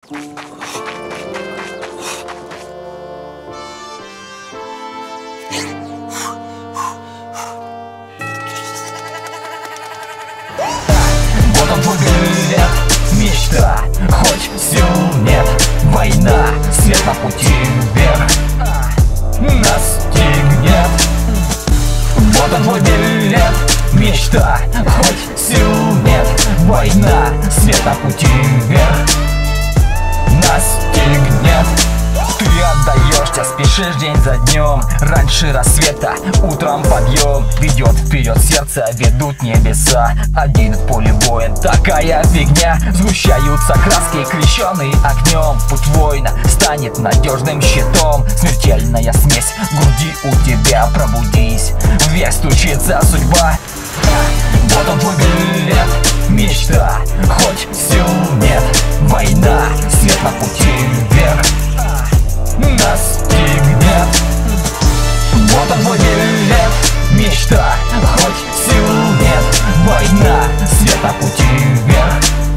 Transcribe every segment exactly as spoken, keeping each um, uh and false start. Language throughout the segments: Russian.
Вот он твой билет, мечта, хоть сил нет. Война, свет на пути вверх настигнет. Вот он твой билет, мечта, хоть сил нет. Война, свет на пути вверх настигнет. Ты отдаешься, спешишь день за днем. Раньше рассвета, утром подъем. Ведет вперед сердце, ведут небеса. Один в поле воин, такая фигня. Сгущаются краски, крещеные огнем. Путь воина станет надежным щитом. Смертельная смесь в груди у тебя, пробудись. В век стучится судьба. Вот он твой билет, мечта, хоть сил нет. Война, свет на пути вверх настигнет. Вот он твой билет, мечта, хоть сил нет. Война, свет на пути вверх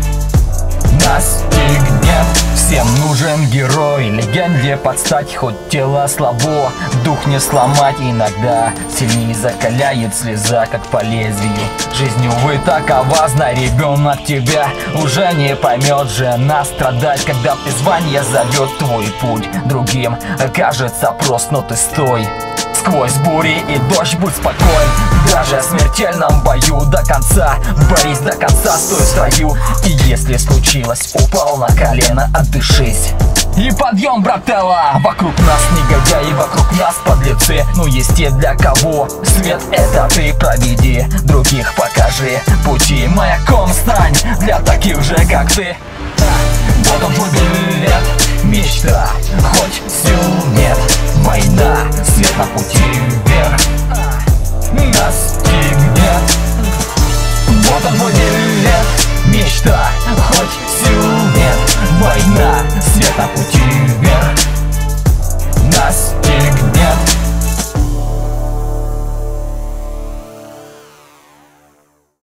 настигнет. Всем нужен герой, легенде подстать, хоть тело слабо, дух не сломать. Иногда сильнее закаляет слеза, как по лезвию. Жизнь, увы, такова, знай, ребенок тебя уже не поймет. Жена страдать, когда призвание зовет. Твой путь другим кажется прост, но ты стой. Сквозь бури и дождь будь спокоен. Даже в смертельном бою до конца борись, до конца стой в строю. И если случилось, упал на колено, отдышись. И подъем, брателла! Вокруг нас негодяи, вокруг нас подлецы. Но есть те, для кого свет это ты. Проведи, других покажи пути. Маяком стань для таких же, как ты. Вот он твой билет, мечта, хоть сил нет. Война, свет на пути вверх нас